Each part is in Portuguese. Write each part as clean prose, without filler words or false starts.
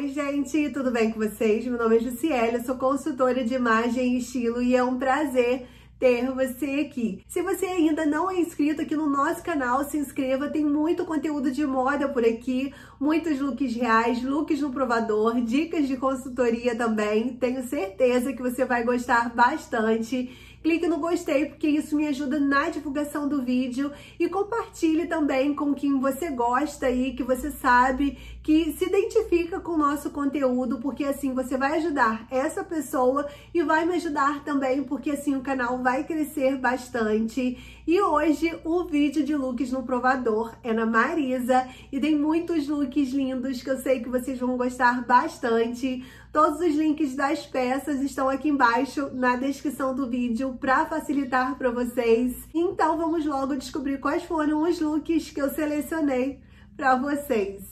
Oi, gente, tudo bem com vocês? Meu nome é Jussiele, eu sou consultora de imagem e estilo e é um prazer ter você aqui. Se você ainda não é inscrito aqui no nosso canal, se inscreva, tem muito conteúdo de moda por aqui, muitos looks reais, looks no provador, dicas de consultoria também, tenho certeza que você vai gostar bastante. Clique no gostei, porque isso me ajuda na divulgação do vídeo e compartilhe também com quem você gosta e que você sabe que se identifica com o nosso conteúdo, porque assim você vai ajudar essa pessoa e vai me ajudar também, porque assim o canal vai crescer bastante. E hoje o vídeo de looks no provador é na Marisa e tem muitos looks lindos que eu sei que vocês vão gostar bastante. Todos os links das peças estão aqui embaixo na descrição do vídeo para facilitar para vocês. Então vamos logo descobrir quais foram os looks que eu selecionei para vocês.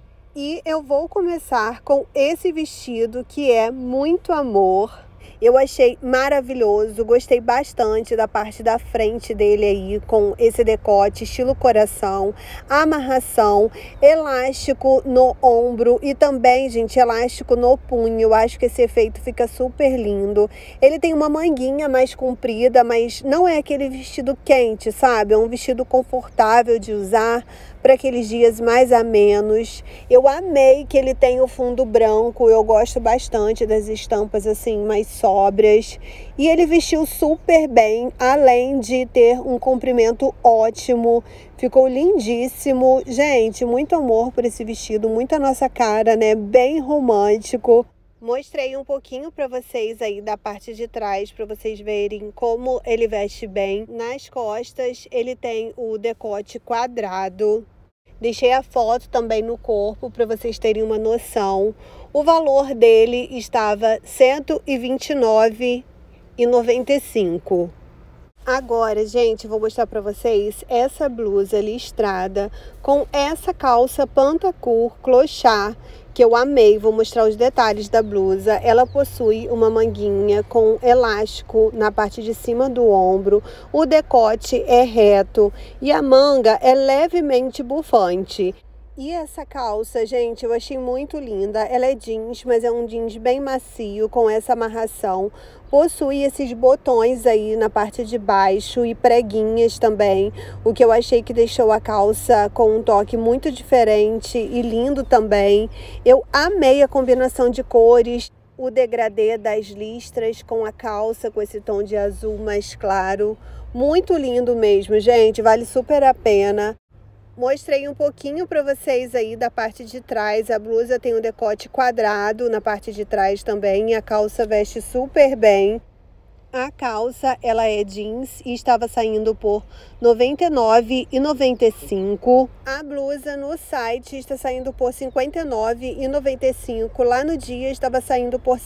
E eu vou começar com esse vestido que é muito amor. Eu achei maravilhoso, gostei bastante da parte da frente dele aí, com esse decote estilo coração, amarração, elástico no ombro e também, gente, elástico no punho. Eu acho que esse efeito fica super lindo. Ele tem uma manguinha mais comprida, mas não é aquele vestido quente, sabe? É um vestido confortável de usar para aqueles dias mais amenos. Eu amei que ele tem o fundo branco, eu gosto bastante das estampas assim mais sóbrias. E ele vestiu super bem, além de ter um comprimento ótimo, ficou lindíssimo. Gente, muito amor por esse vestido, muito a nossa cara, né? Bem romântico. Mostrei um pouquinho para vocês aí da parte de trás, para vocês verem como ele veste bem. Nas costas ele tem o decote quadrado. Deixei a foto também no corpo para vocês terem uma noção. O valor dele estava R$ 129,95. Agora, gente, vou mostrar para vocês essa blusa listrada com essa calça pantacourt clochard, que eu amei. Vou mostrar os detalhes da blusa. Ela possui uma manguinha com elástico na parte de cima do ombro. O decote é reto e a manga é levemente bufante. E essa calça, gente, eu achei muito linda. Ela é jeans, mas é um jeans bem macio, com essa amarração. Possui esses botões aí na parte de baixo e preguinhas também, o que eu achei que deixou a calça com um toque muito diferente e lindo também. Eu amei a combinação de cores, o degradê das listras com a calça, com esse tom de azul mais claro. Muito lindo mesmo, gente, vale super a pena. Mostrei um pouquinho para vocês aí da parte de trás. A blusa tem um decote quadrado na parte de trás também e a calça veste super bem. A calça, ela é jeans e estava saindo por R$ 99,95. A blusa no site está saindo por R$ 59,95. Lá no dia estava saindo por R$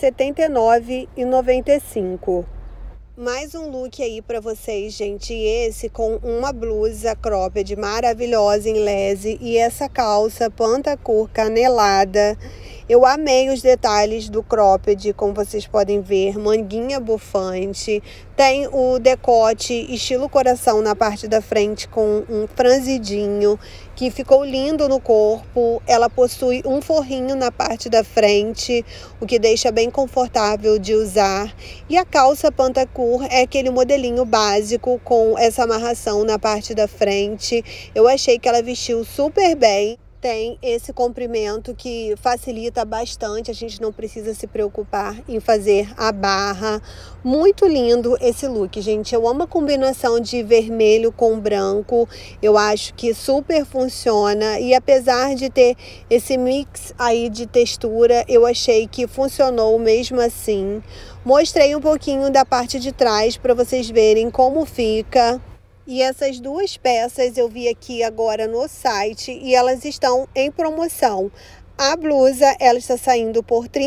79,95. Mais um look aí pra vocês, gente, esse com uma blusa cropped maravilhosa em lese e essa calça pantacourt canelada. Eu amei os detalhes do cropped, como vocês podem ver, manguinha bufante, tem o decote estilo coração na parte da frente com um franzidinho, que ficou lindo no corpo. Ela possui um forrinho na parte da frente, o que deixa bem confortável de usar. E a calça pantacourt é aquele modelinho básico com essa amarração na parte da frente. Eu achei que ela vestiu super bem. Tem esse comprimento que facilita bastante, a gente não precisa se preocupar em fazer a barra. Muito lindo esse look, gente. Eu amo a combinação de vermelho com branco, eu acho que super funciona. E apesar de ter esse mix aí de textura, eu achei que funcionou mesmo assim. Mostrei um pouquinho da parte de trás para vocês verem como fica. E essas duas peças eu vi aqui agora no site e elas estão em promoção. A blusa, ela está saindo por R$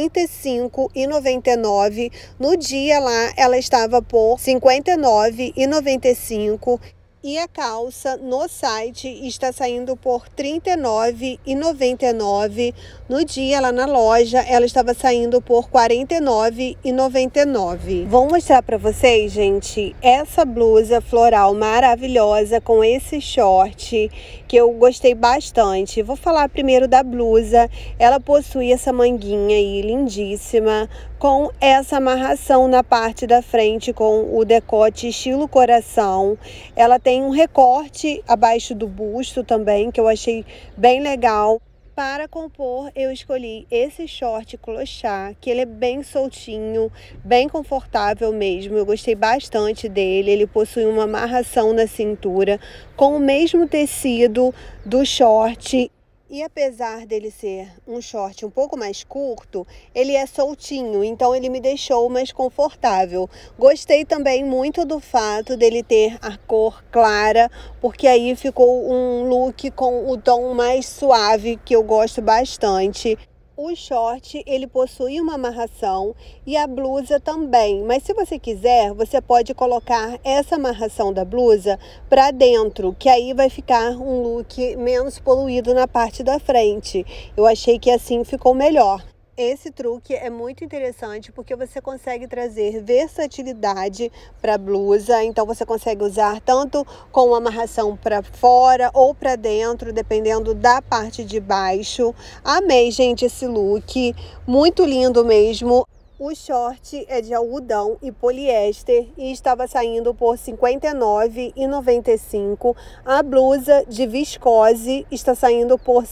35,99. No dia lá, ela estava por R$ 59,95. E a calça no site está saindo por R$ 39,99. No dia, lá na loja, ela estava saindo por R$ 49,99. Vou mostrar para vocês, gente, essa blusa floral maravilhosa com esse short que eu gostei bastante. Vou falar primeiro da blusa. Ela possui essa manguinha aí lindíssima, com essa amarração na parte da frente, com o decote estilo coração. Ela tem um recorte abaixo do busto também, que eu achei bem legal. Para compor, eu escolhi esse short clochard, que ele é bem soltinho, bem confortável mesmo. Eu gostei bastante dele. Ele possui uma amarração na cintura, com o mesmo tecido do short. E apesar dele ser um short um pouco mais curto, ele é soltinho, então ele me deixou mais confortável. Gostei também muito do fato dele ter a cor clara, porque aí ficou um look com o tom mais suave, que eu gosto bastante. O short, ele possui uma amarração e a blusa também, mas se você quiser, você pode colocar essa amarração da blusa para dentro, que aí vai ficar um look menos poluído na parte da frente. Eu achei que assim ficou melhor. Esse truque é muito interessante porque você consegue trazer versatilidade para a blusa, então você consegue usar tanto com amarração para fora ou para dentro, dependendo da parte de baixo. Amei, gente, esse look, muito lindo mesmo. O short é de algodão e poliéster e estava saindo por R$ 59,95. A blusa de viscose está saindo por R$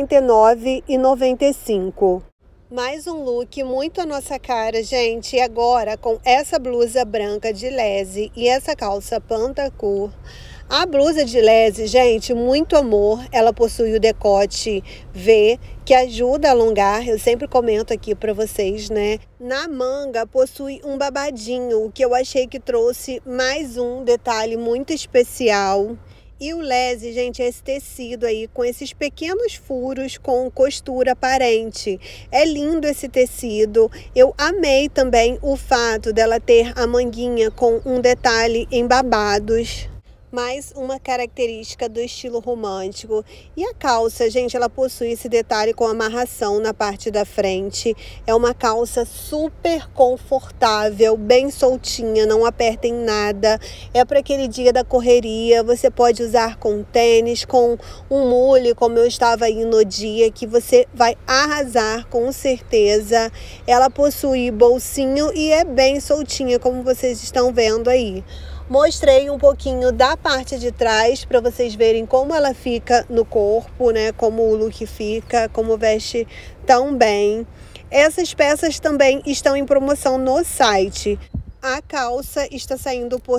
79,95. Mais um look muito a nossa cara, gente. E agora, com essa blusa branca de lese e essa calça pantacur. A blusa de lese, gente, muito amor. Ela possui o decote V, que ajuda a alongar. Eu sempre comento aqui para vocês, né? Na manga, possui um babadinho, o que eu achei que trouxe mais um detalhe muito especial. E o lese, gente, é esse tecido aí com esses pequenos furos com costura aparente. É lindo esse tecido. Eu amei também o fato dela ter a manguinha com um detalhe em babados. Mais uma característica do estilo romântico. E a calça, gente, ela possui esse detalhe com amarração na parte da frente. É uma calça super confortável, bem soltinha, não aperta em nada. É para aquele dia da correria. Você pode usar com tênis, com um mule, como eu estava aí no dia, que você vai arrasar com certeza. Ela possui bolsinho e é bem soltinha, como vocês estão vendo aí. Mostrei um pouquinho da parte de trás para vocês verem como ela fica no corpo, né? Como o look fica, como veste tão bem. Essas peças também estão em promoção no site. A calça está saindo por R$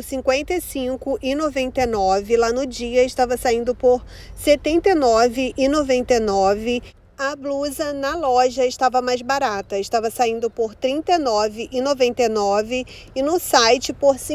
55,99. Lá no dia estava saindo por R$ 79,99. A blusa na loja estava mais barata, estava saindo por R$ 39,99 e no site por R$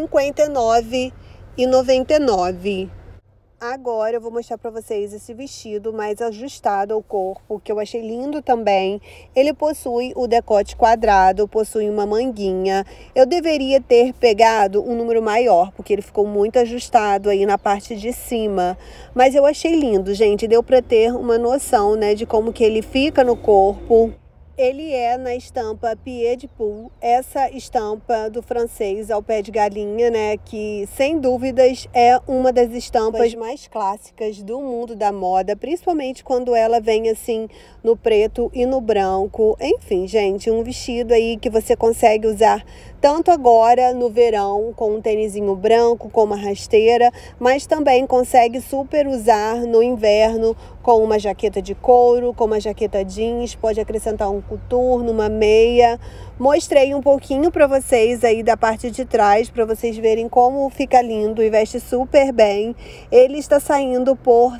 59,99. Agora eu vou mostrar para vocês esse vestido mais ajustado ao corpo, que eu achei lindo também. Ele possui o decote quadrado, possui uma manguinha. Eu deveria ter pegado um número maior, porque ele ficou muito ajustado aí na parte de cima. Mas eu achei lindo, gente. Deu para ter uma noção, né, de como que ele fica no corpo. Ele é na estampa Pied de Poule, essa estampa do francês ao pé de galinha, né, que sem dúvidas é uma das estampas mais clássicas do mundo da moda, principalmente quando ela vem assim no preto e no branco. Enfim, gente, um vestido aí que você consegue usar tanto agora no verão com um tênisinho branco, com uma rasteira, mas também consegue super usar no inverno com uma jaqueta de couro, com uma jaqueta jeans, pode acrescentar um coturno, uma meia. Mostrei um pouquinho para vocês aí da parte de trás, para vocês verem como fica lindo e veste super bem. Ele está saindo por R$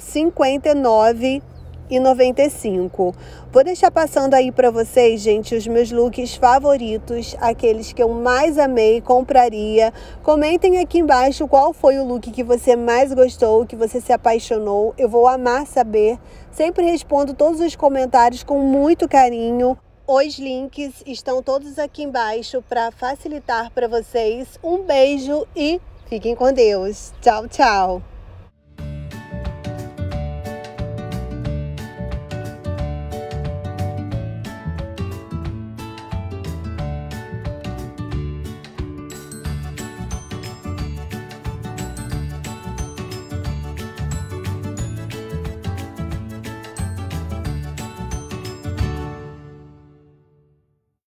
59,95. Vou deixar passando aí para vocês, gente, os meus looks favoritos, aqueles que eu mais amei, compraria. Comentem aqui embaixo qual foi o look que você mais gostou, que você se apaixonou. Eu vou amar saber. Sempre respondo todos os comentários com muito carinho. Os links estão todos aqui embaixo para facilitar para vocês. Um beijo e fiquem com Deus. Tchau, tchau.